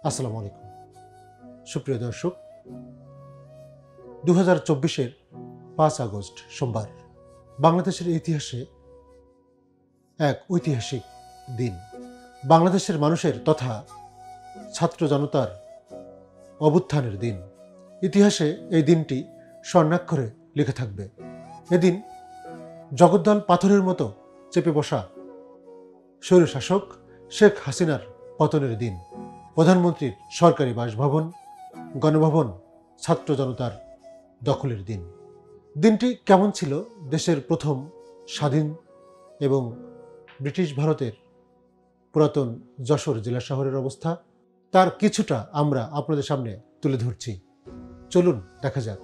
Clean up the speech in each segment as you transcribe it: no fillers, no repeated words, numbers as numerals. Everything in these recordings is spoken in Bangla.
আসসালামু আলাইকুম সুপ্রিয় দর্শক 2024-এর 5 আগস্ট সোমবার বাংলাদেশের ইতিহাসে এক ঐতিহাসিক দিন। বাংলাদেশের মানুষের তথা ছাত্র জনতার অভ্যুত্থানের দিন। ইতিহাসে এই দিনটি স্বর্ণাক্ষরে লেখা থাকবে। এদিন জগদ্দল পাথরের মতো চেপে বসা স্বৈরশাসক শেখ হাসিনার পতনের দিন। প্রধানমন্ত্রীর সরকারি বাসভবন, গণভবন ছাত্র জনতার দখলের দিন। দিনটি কেমন ছিল দেশের প্রথম স্বাধীন এবং ব্রিটিশ ভারতের পুরাতন যশোর জেলা শহরের অবস্থা, তার কিছুটা আমরা আপনাদের সামনে তুলে ধরছি। চলুন দেখা যাক।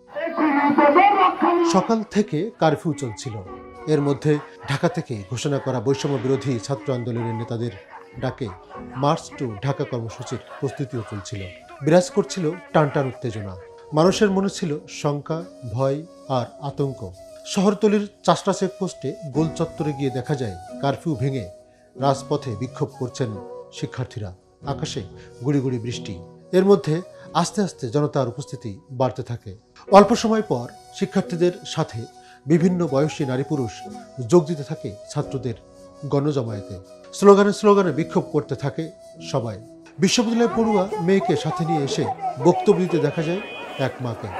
সকাল থেকে কারফিউ চলছিল। এর মধ্যে ঢাকা থেকে ঘোষণা করা বৈষম্য বিরোধী ছাত্র আন্দোলনের নেতাদের ডাকে মার্চ টু ঢাকা কর্মসূচির প্রস্তুতিও চলছিল। বিরাজ করছিল টানটান উত্তেজনা। মানুষের মনে ছিল শঙ্কা, ভয় আর আতঙ্ক। শহরতলির চাষড়া চেকপোস্টে গোল চত্বরে গিয়ে দেখা যায় কারফিউ ভেঙে রাজপথে বিক্ষোভ করছেন শিক্ষার্থীরা। আকাশে গুড়ি গুড়ি বৃষ্টি। এর মধ্যে আস্তে আস্তে জনতার উপস্থিতি বাড়তে থাকে। অল্প সময় পর শিক্ষার্থীদের সাথে বিভিন্ন বয়সী নারী পুরুষ যোগ দিতে থাকে ছাত্রদের গণজমায়েতে। স্লোগানে স্লোগানে বিক্ষোভ করতে থাকে সবাই। বিশ্ববিদ্যালয় পড়ুয়া মেয়েকে সাথে নিয়ে এসে বক্তব্য দিতে দেখা যায় এক মাকে।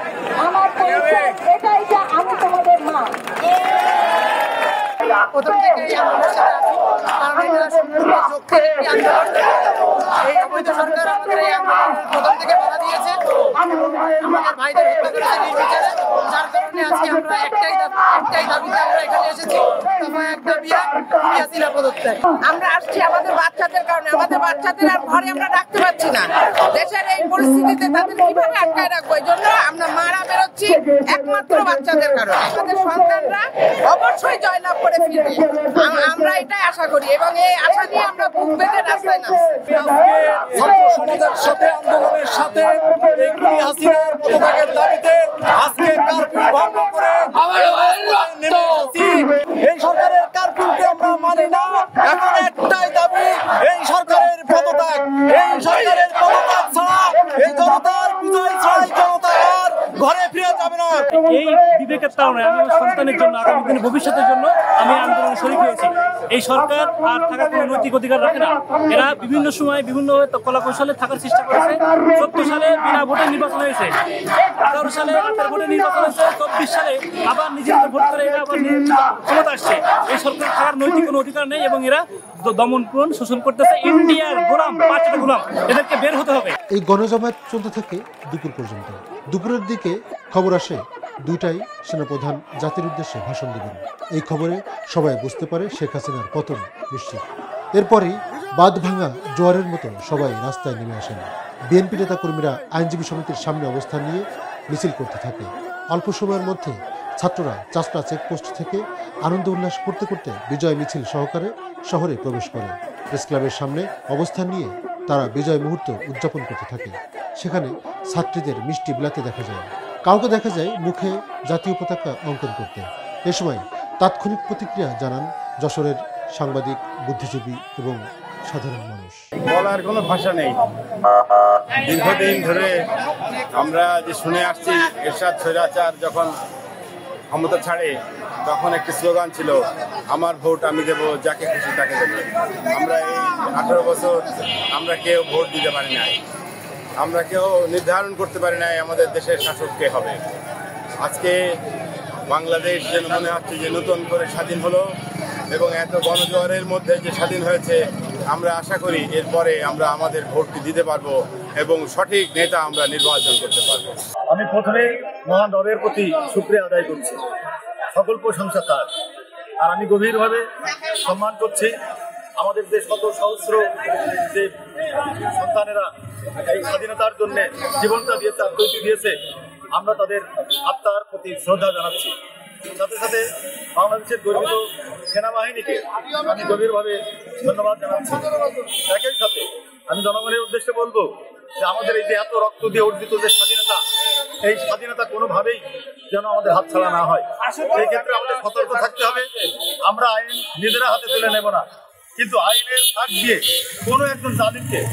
প্রথম থেকেই আমাদের সাথে আছি, কারণ এটা সম্পূর্ণ যৌক্তিক একটি আন্দোলন। এই অবৈধ সরকার আমাদের এই আন্দোলন প্রথম থেকে বাধা দিয়েছে, আমাদের ভাইদের হত্যা করেছে নির্বিচারে। যার কারণে আজকে আমরা একটাই দাবিতে আমরা এখানে এসেছি, এক দাবি হাসিনা পদত্যাগ। আমরা আসছি আমাদের বাচ্চাদের কারণে। আমাদের বাচ্চাদের আর ঘরে আমরা রাখতে পারছি না। দেশের এই পরিস্থিতিতে তাদের কিভাবে আটকায় রাখবো, এই জন্য আমরা মারা বেরোচ্ছি একমাত্র বাচ্চাদের কারণে। আমাদের সন্তানরা অবশ্যই জয়লাভ করে ফিরবে, আমরা এটাই আশা করি এবং এই আশা নিয়ে আমরা বুক বেঁধে রাস্তায় নামছি। সমাজের সাথে আন্দোলনের সাথে হাসিনার পদত্যাগের দাবিতে আজকে কারফিউ ভঙ্গ করে নেমে এসেছি। এই সরকারের কারফিউকে আমরা মানি না। এখন একটাই দাবি, এই সরকারের পদত্যাগ। এই সরকারের পদত্যাগ ছাড়া এই জনতার বিজয় ছাড়াই জনতা আর ঘরে ফিরে যাবে না। এই বিবেকের কারণে আমি আমার সন্তানের জন্য, আগামী দিনের ভবিষ্যতের জন্য আমি আন্দোলনে শরীক হয়েছি। এই সরকার আর থাকার কোনো নৈতিক অধিকার রাখে না। এরা বিভিন্ন সময় বিভিন্ন কলা কৌশলে থাকার চেষ্টা করেছে। 14 সালে বিনা ভোটে নির্বাচন হয়েছে, 18 সালে ভোটে নির্বাচন হয়েছে, 24 সালে আবার নিজেদের ভোট করে এরা আবার ক্ষমতা আসছে। এই সরকার থাকার নৈতিক কোনো অধিকার নেই এবং এরা দমন পূরণ শোষণ করতেছে। ইন্ডিয়ার গোলাম, পাঁচটা গোলাম, এদেরকে বের হতে হবে। এই গণজমায়েত চলতে থাকে দুপুর পর্যন্ত। দুপুরের দিকে খবর আসে দুইটাই সেনাপ্রধান জাতির উদ্দেশ্যে ভাষণ দেবেন। এই খবরে সবাই বুঝতে পারে শেখ হাসিনার পতন নিশ্চিত। এরপরই বাঁধ ভাঙা জোয়ারের মতো সবাই রাস্তায় নেমে আসেন। বিএনপি নেতাকর্মীরা আইনজীবী সমিতির সামনে অবস্থান নিয়ে মিছিল করতে থাকে। অল্প সময়ের মধ্যে ছাত্ররা চাষড়া চেকপোস্ট থেকে আনন্দ উল্লাস করতে করতে বিজয় মিছিল সহকারে শহরে প্রবেশ করে। প্রেস ক্লাবের সামনে অবস্থান নিয়ে তারা বিজয় মুহূর্ত উদযাপন করতে থাকে। সেখানে ছাত্রীদের মিষ্টি বিলাতে দেখা যায়, কাউকে দেখা যায় মুখে জাতীয় পতাকা অঙ্কন করতে। এ সময় তাৎক্ষণিক প্রতিক্রিয়া জানান যশোরের সাংবাদিক, বুদ্ধিজীবী এবং সাধারণ মানুষ। বলার কোনো ভাষা নেই। দীর্ঘদিন ধরে আমরা যে শুনে আসছি, এরশাদ স্বৈরাচার যখন ক্ষমতা ছাড়ে তখন একটি স্লোগান ছিল, আমার ভোট আমি দেবো, যাকে খুশি তাকে দেবো। আমরা এই 18 বছর আমরা কেউ ভোট দিতে পারি নাই, আমরা কেউ নির্ধারণ করতে পারি নাই আমাদের দেশের শাসক কে হবে। আজকে বাংলাদেশ যেন মনে হচ্ছে যে নতুন করে স্বাধীন হলো এবং এত গণজোয়ারের মধ্যে যে স্বাধীন হয়েছে, আমরা আশা করি এরপরে আমরা আমাদের ভোটটি দিতে পারবো এবং সঠিক নেতা আমরা নির্বাচন করতে পারবো। আমি প্রথমেই মহান রবের প্রতি শুকরিয়া আদায় করছি, সকল প্রশংসা তার। আর আমি গভীরভাবে সম্মান করছি আমাদের যে শত সহস্র যে সন্তানেরা এই স্বাধীনতার জন্য জীবনটা দিয়েছে, আত্মহত্যা দিয়েছে। আমরা তাদের আত্মার প্রতি শ্রদ্ধা জানাচ্ছি। সাথে সাথে বাংলাদেশের গর্বিত সেনাবাহিনীকে আমি গভীরভাবে ধন্যবাদ জানাচ্ছি। একই সাথে আমি জনগণের উদ্দেশ্যে বলবো যে আমাদের এই যে এত রক্ত দিয়ে অর্জিত যে স্বাধীনতা, এই স্বাধীনতা কোনোভাবেই যেন আমাদের হাতছাড়া না হয়। সেই ক্ষেত্রে আমাদের সতর্ক থাকতে হবে। আমরা আইন নিজেরা হাতে তুলে নেব না, কিন্তু আইনের ফাঁক দিয়ে কোনো একজন জালিমকে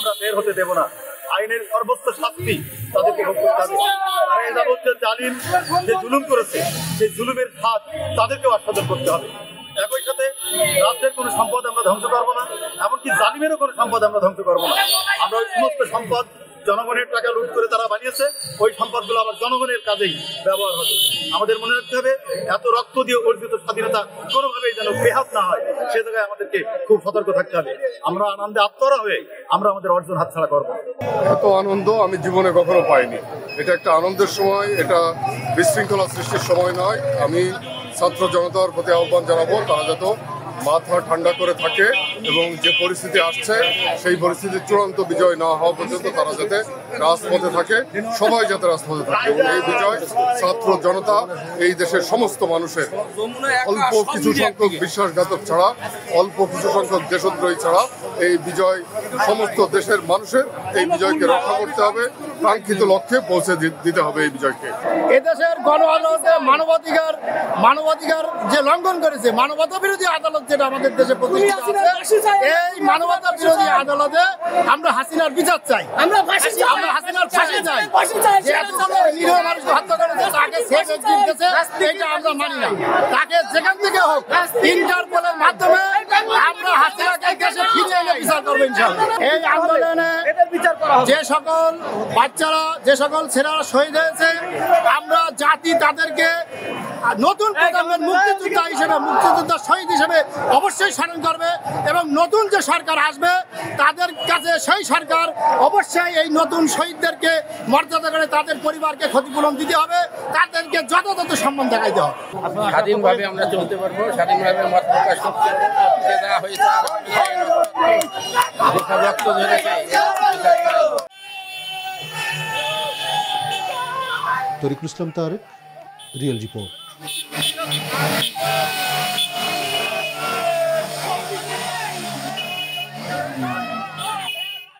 আমরা বের হতে দেব না। আইনের সর্বোচ্চ শাস্তি তাদেরকে ভোগ করতে হবে। এই যাবৎ যে জালিম যে জুলুম করেছে সেই জুলুমের হাত তাদেরকেও আস্বাদন করতে হবে। একই সাথে রাজ্যের কোনো সম্পদ আমরা ধ্বংস করবো না, এমনকি জালিমেরও কোনো সম্পদ আমরা ধ্বংস করবো না। আমরা ওই সমস্ত সম্পদ জনগণের টাকা লুট করে তারা বানিয়েছে, ওই সম্পদগুলো আবার জনগণের কাজেই ব্যবহার হবে। আমাদের মনে রাখতে হবে এত রক্ত দিয়ে অর্জিত স্বাধীনতা কোনোভাবেই যেন বেহাত না হয়, সে জায়গায় আমাদেরকে খুব সতর্ক থাকতে হবে। আমরা আনন্দে আত্মহারা হয়ে আমরা আমাদের অর্জন হাতছাড়া করবো। এত আনন্দ আমি জীবনে কখনো পাইনি। এটা একটা আনন্দের সময়, এটা বিশৃঙ্খলা সৃষ্টির সময় নয়। আমি ছাত্র জনতার প্রতি আহ্বান জানাবো তারা যাতে মাথা ঠান্ডা করে থাকে এবং যে পরিস্থিতি আসছে সেই পরিস্থিতির চূড়ান্ত বিজয় না হওয়া পর্যন্ত তারা যাতে রাজপথে থাকে, সবাই যাতে রাজপথে থাকে। এবং এই বিজয় ছাত্র জনতা, এই দেশের সমস্ত মানুষের, অল্প কিছু সংখ্যক বিশ্বাসঘাতক ছাড়া, অল্প কিছু সংখ্যক দেশদ্রোহী ছাড়া এই বিজয় সমস্ত দেশের মানুষের। এই বিজয়কে রক্ষা করতে হবে, কাঙ্ক্ষিত লক্ষ্যে পৌঁছে দিতে হবে এই বিজয়কে। এদেশের গণ আদালতে মানবাধিকার যে লঙ্ঘন করেছে, মানবতা বিরোধী আদালত যেটা আমাদের দেশে প্রতিষ্ঠিত আছে, এই মানবতা বিরোধী আদালতে আমরা হাসিনার বিচার চাই, আমরা হাসিনার ফাঁসি চাই। যে এতগুলো নিরীহ মানুষকে হত্যা করেছে তাকে সেফ এক্সিট দিয়েছে, এটা আমরা মানি না। তাকে যেখান থেকে হোক ইন্টারপোলের মাধ্যমে আমরা হাসিনাকে দেশে ফিরিয়ে এনে বিচার করবো ইনশাআল্লাহ। এই আন্দোলনে যে সকল বাচ্চারা, যে সকল ছেলেরা শহীদ হয়েছে, আমরা জাতি তাদেরকে নতুন প্রজন্মের মুক্তিযোদ্ধা হিসেবে, মুক্তিযোদ্ধা শহীদ হিসেবে অবশ্যই স্মরণ করবে। এবং নতুন যে সরকার আসবে তাদের কাছে সেই সরকার অবশ্যই এই নতুন শহীদদেরকে মর্যাদা করে তাদের পরিবারকে ক্ষতিপূরণ দিতে হবে, তাদেরকে যথাযথ সম্মান দেখাইতে হবে। স্বাধীনভাবে আমরা চলতে পারবো, স্বাধীনভাবে মত প্রকাশ করতে দেওয়া হয়েছে। রক্ত ধরেছে। Tarikul Islam Tarek, real report.